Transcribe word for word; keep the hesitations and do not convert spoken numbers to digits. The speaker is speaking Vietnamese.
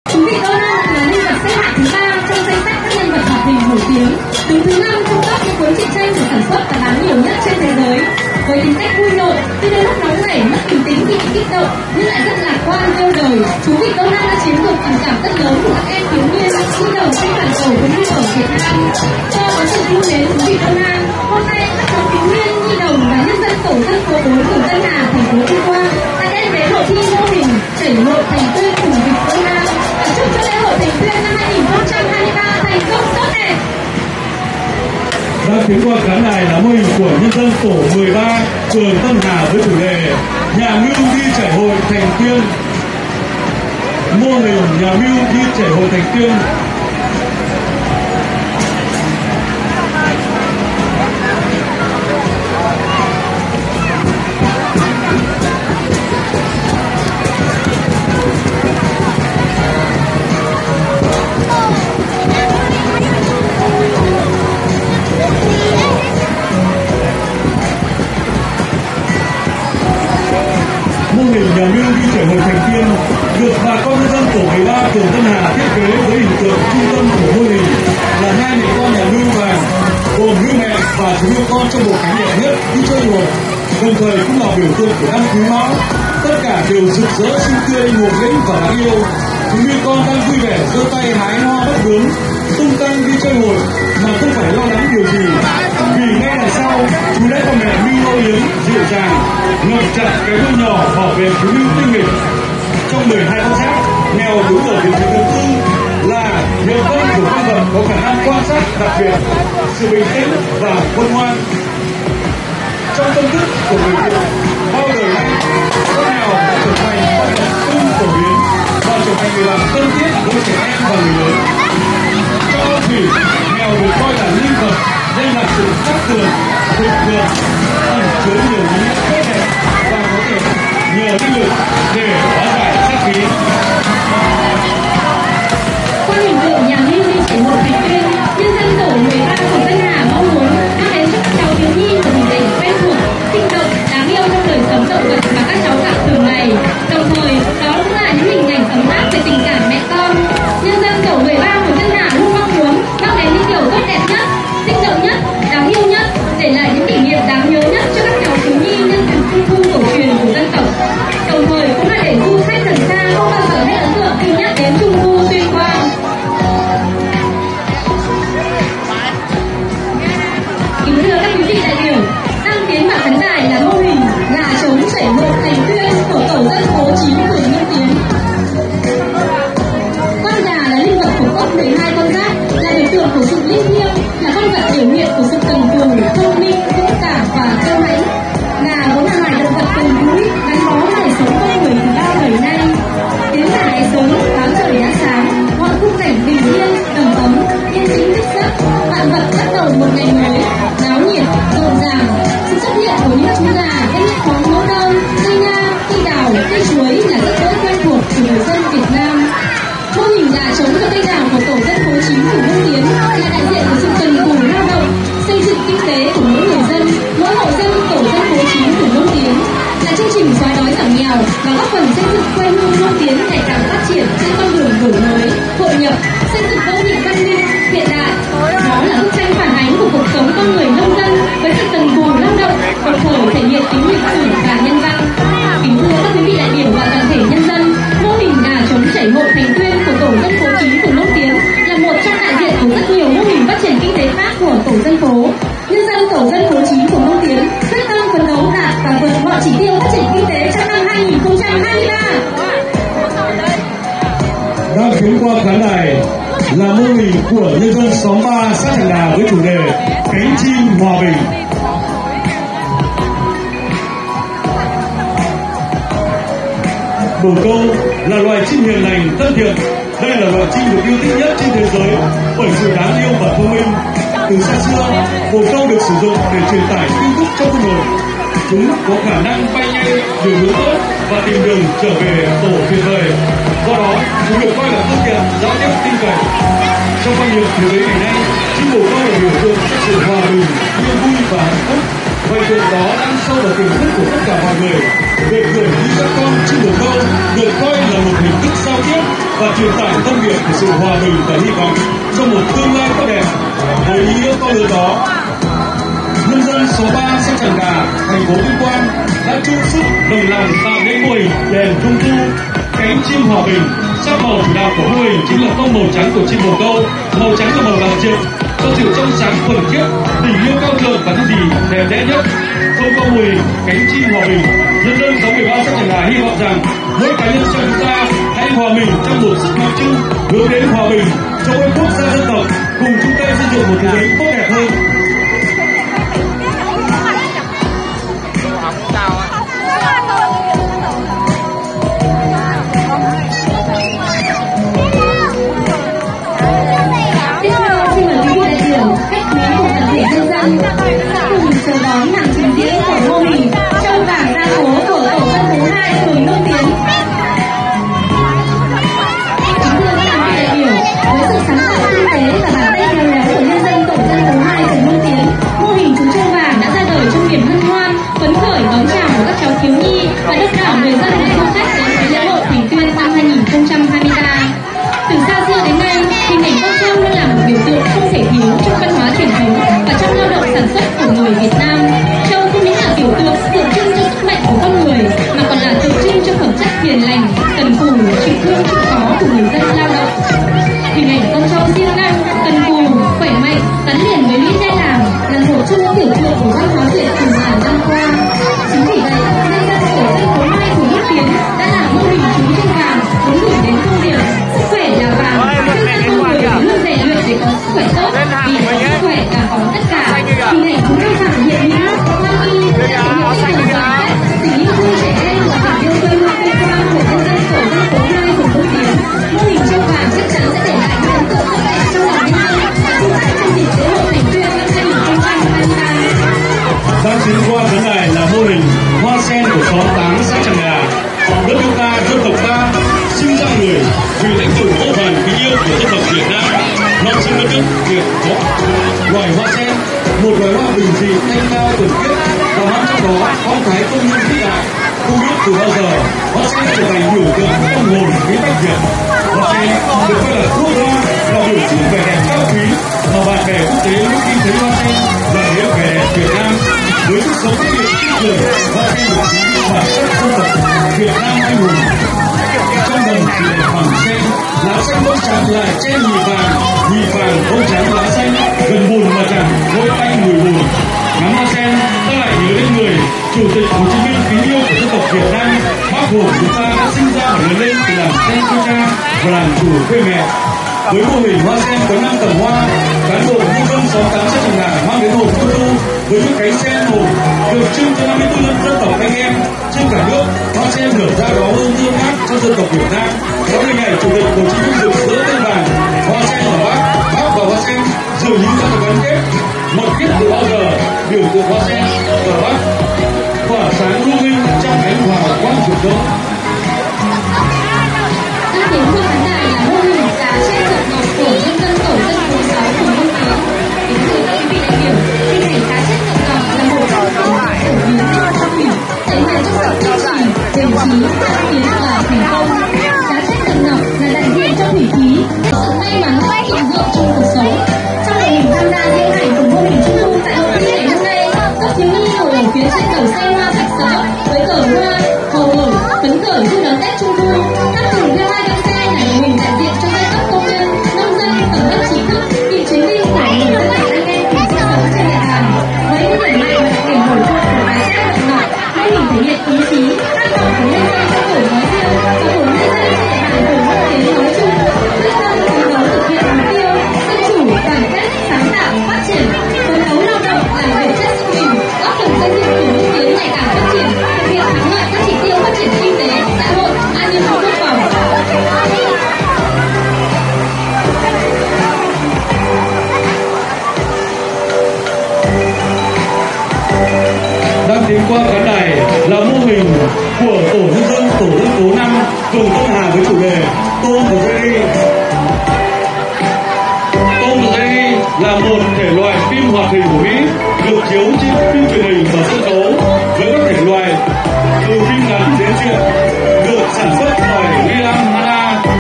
Thú vị Donald là nhân vật xếp hạng thứ ba trong danh sách các nhân vật hoạt hình nổi tiếng, đứng thứ năm trong top những cuốn truyện tranh được sản xuất và bán nhiều nhất trên thế giới. Với tính cách vui nhộn, tuy đôi lúc nóng nảy, mất bình tĩnh khi bị kích động, nhưng lại rất lạc quan, yêu đời. Thú vị Donald đã chiếm được tình cảm rất lớn của các em thiếu niên nhi đồng trên toàn cầu cũng như ở Việt Nam. Do có sự yêu mến thú vị Donald, hôm nay các cháu thiếu niên nhi đồng và nhân dân tổ dân phố bốn phường Tân Hà, thành phố Tuyên Quang đã đem đến hội thi mô hình chảy hội thành tuyên cùng vị Donald và chúc cho lễ hội thành tuyên năm hai nghìn không trăm hai mươi ba thành công tốt đẹp. Đang tiến qua khán đài là mô hình của nhân dân tổ mười ba phường Tân Hà với chủ đề nhà mưu đi chảy hội thành tuyên. Mô hình nhà mưu đi chảy hội thành tuyên. Mô hình nhà mưu đi chảy hội thành tuyên được bà con nhân dân tổ mười ba phường Tân Hà thiết kế với hình tượng trung tâm của mô hình là hai mẹ con nhà mưu vàng gồm mưu mẹ và chú mưu con trong bộ cánh đẹp nhất đi chơi đùa, đồng thời cũng là biểu tượng của năm Quý Mão. Tất cả đều rực rỡ xinh tươi, ngộ nghĩnh và đáng yêu. Chú mưu con đang vui vẻ giơ tay hái hoa bất bướm, tung tăng đi chơi hội mà không phải lo lắng điều gì, vì ngay đằng sau chú đã có mẹ mưu âu yếm dịu dàng ngậm chặt cái đuôi nhỏ bảo vệ chú mưu tinh nghịch. Trong mười hai con giáp, mèo đứng ở vị trí thứ tư là hiệu vân của con vật có khả năng quan sát đặc biệt, sự bình tĩnh và khôn ngoan. Trong tâm thức của người Việt bao đời nay, con mèo đã trở thành con vật ưng phổ biến và trở thành người bạn thân thiết với trẻ em và người lớn. Trong phong thủy, mèo được coi là linh vật nên là sự sắc tường, thực vượng, ẩn chứa nhiều ý nghĩa tốt đẹp và có thể nhờ linh lực để hóa giải sát khí. Qua hình tượng nhà mưu đi chảy hội thành tuyên, nhân dân tổ mười ba phường Tân Hà mong muốn mang đến cho các cháu thiếu nhi một hình ảnh quen thuộc, sinh động, đáng yêu trong đời sống động vật mà các cháu gặp thường ngày. Đồng thời, đó cũng là những hình ảnh ấm áp về tình cảm mẹ con. Nhân dân tổ mười ba phường Tân Hà luôn mong muốn mang đến những điều tốt đẹp nhất, sinh động nhất, đáng yêu nhất, để lại những kỷ niệm đáng nhớ nhất cho các cháu thiếu nhi nhân dịp Trung thu cổ truyền của dân tộc. Đồng thời cũng là để du khách gần xa không bao giờ hết ấn tượng khi nhắc đến Trung thu Tuyên Quang. Kính thưa các quý vị đại biểu, đang tiến vào khán đài là mô hình gà trống chảy hội thành tuyên của tổ dân phố chín phường Nhân Tiến. Con gà là linh vật thuộc top mười hai con giáp, là biểu tượng của sự linh thiêng, là con vật biểu hiện của sự cần cù, thông minh, dũng cảm và kiêu hãnh. Gà vốn là loài động vật gần gũi, gắn bó đời sống con người từ bao đời nay. Tiếng gà gáy sớm, báo trời đã sáng, mọi khung cảnh bình yên, đầm ấm, yên tĩnh tích giấc, vạn vật bắt đầu một ngày mới, náo nhiệt, rộn ràng. Sự xuất hiện của những chú gà, cây khoáng lúa thơm, cây na, cây đào, cây chuối là rất đỗi quen thuộc của người dân Việt Nam. Mô hình gà trống và cây đào của tổ dân phố chín phường Hưng Tiến là đại diện của sự cần cù lao động, xây dựng kinh tế của mỗi người dân, mỗi hộ dân tổ dân phố chín phường Hưng Tiến, là chương trình xóa đói giảm nghèo và góp phần xây dựng quê hương Hưng Tiến ngày càng phát triển trên con đường đổi mới, hội nhập, xây dựng đô thị văn minh, hiện đại. Đó là bức tranh phản ánh của cuộc sống con người nông dân với sự cần cù lao động, đồng thời thể hiện tính lịch sử và nhân văn. Kính thưa các quý vị đại biểu và toàn thể nhân dân, mô hình gà trống chảy hội thành tuyên của tổ dân phố chín phường Hưng Tiến là một trong đại diện của rất nhiều mô hình phát triển kinh tế khác của tổ dân phố. Nhân dân tổ dân phố chín phường Hưng Tiến quyết tâm phấn đấu đạt và vượt mọi chỉ tiêu phát triển kinh tế trong năm hai nghìn không trăm hai mươi ba. Đang tiến qua khán đài là mô hình của nhân dân xóm ba xã Thành Đà với chủ đề cánh chim hòa bình. Bồ câu là loài chim hiền lành, thân thiện. Đây là loài chim được yêu thích nhất trên thế giới bởi sự đáng yêu và thông minh. Từ xa xưa, bồ câu được sử dụng để truyền tải tin tức cho quân đội. Chúng có khả năng bay nhanh, đường hướng tốt và tìm đường trở về tổ tuyệt vời. Do đó, chúng được coi là phương tiện giao tiếp tin cậy. Trong quan niệm thế giới ngày nay, chim bồ câu là biểu tượng cho sự hòa bình, yên vui và hạnh phúc. Vậy tượng đó đang sâu vào tiềm thức của tất cả mọi người. Việc gửi đi các con trên đường câu được coi là một hình thức giao tiếp và truyền tải thông điệp của sự hòa bình và hy vọng cho một tương lai tốt đẹp. Với ý nghĩa to lớn đó, nhân dân số ba xã Tràng Đà, thành phố Tuyên Quang đã chung sức đồng lòng tạo nên mô hình đèn trung thu cánh chim hòa bình. Sắc màu chủ đạo của mô hình chính là tông màu trắng của chim bồ câu. Màu trắng là màu đặc trưng cho sự trong sáng thuần khiết, tình yêu cao thượng và thứ gì đẹp đẽ nhất. Thông qua mô hình cánh chim hòa bình, nhân dân sáu mười ba xã Tràng Đà hy vọng rằng mỗi cá nhân trong chúng ta hãy hòa mình trong một sức mạnh chung hướng đến hòa bình cho mỗi quốc gia dân tộc, cùng chúng ta xây dựng một thế giới tốt đẹp hơn. Chờ đón màn trình diễn của mô hình trâu vàng ra phố của tổ dân phố hai phường Hương Tiến. Kính thưa các đồng chí đại biểu, với sự sáng tạo tinh tế và bàn tay khéo léo của nhân dân tổ dân phố hai phường Hương Tiến, mô hình chú trâu vàng đã ra đời trong niềm hân hoan, phấn khởi đón chào của các cháu thiếu nhi và đông đảo người dân và du khách đến với lễ hội Thành Tuyên năm hai nghìn không trăm hai mươi ba. Từ xa xưa đến nay, hình ảnh con trâu luôn là một biểu tượng không thể thiếu trong văn hóa truyền thống và trong lao động sản xuất của người Việt Nam. Trâu không những là biểu tượng tượng trưng cho sức mạnh của con người, mà còn là tượng trưng cho phẩm chất hiền lành, cần cù, chịu thương chịu khó của người dân lao động. Hình ảnh con trâu siêng năng, cần cù, khỏe mạnh, gắn liền với lũy tre làng là một trong những biểu tượng của văn hóa Việt từ ngàn năm qua. Chính vì vậy, nhân dân tổ dân phố hai phường Hương Tiến đã làm mô hình chú trâu vàng muốn gửi đến thông điệp sức khỏe là vàng, đưa ra con người luôn rèn luyện để có sức khỏe tốt, vì có sức khỏe là có tất cả. Hình ảnh chú trâu vàng hiện mỹ, nam y, thể hiện tinh thần đoàn kết, tình yêu thương trẻ em và tình yêu quê hương Tuyên Quang của nhân dân tổ dân phố hai phường Hương Tiến. Mô hình trâu vàng chắc chắn sẽ để lại những ấn tượng tốt đẹp trong lòng nhân dân và du khách trong dịp lễ hội Thành Tuyên năm hai nghìn không trăm hai mươi ba. Đang chính qua vấn này là mô hình hoa sen của xóm tám xã Tràng Đà. Đất nước ta, dân tộc ta sinh ra người vì lãnh tụ vô vàn kính yêu của dân tộc Việt Nam. Non sông đất nước Việt có loài hoa sen, một loài hoa bình dị thanh cao thuần khiết và mang trong đó phong thái công nhân vĩ đại. Không biết từ bao giờ hoa sen trở thành biểu tượng tâm hồn khí phách Việt. Hoa sen được coi là thuốc hoa, là biểu trưng vẻ đẹp cao quý mà bạn bè quốc tế lúc khi thấy hoa sen là hiểu vẻ đẹp Việt Nam. Với sức sống tích cực tinh thần, hoa sen được chính bản sắc dân tộc Việt Nam anh hùng. Trong đồng thì là bằng sen, lá xanh bông trắng lại che nhì vàng, nhì vàng bông trắng lá xanh, gần buồn mà chẳng vội tay mùi buồn. Ngắm hoa sen, ta lại nhớ đến người Chủ tịch Hồ Chí Minh kính yêu của dân tộc Việt Nam. Bác Hồ chúng ta đã sinh ra và lớn lên từ làng sen quê cha và làng chủ quê mẹ. Với mô hình hoa sen có năm tầng hoa, cán bộ nhân dân xóm tám xã Tràng Đà mang đến hồn trung thu với những cánh sen hồn tượng trưng cho năm mươi tư dân tộc anh em trên cả nước. Hoa sen nở ra đó hương thơm ngát cho dân tộc Việt Nam. Sau ngày ngày Chủ tịch Hồ Chí Minh được giữa tên vàng, hoa sen và bác, bác và hoa sen dường như đã được gắn kết mật thiết từ bao giờ. Biểu tượng hoa sen và bác tỏa sáng lung linh trong ánh hào quang rực rỡ.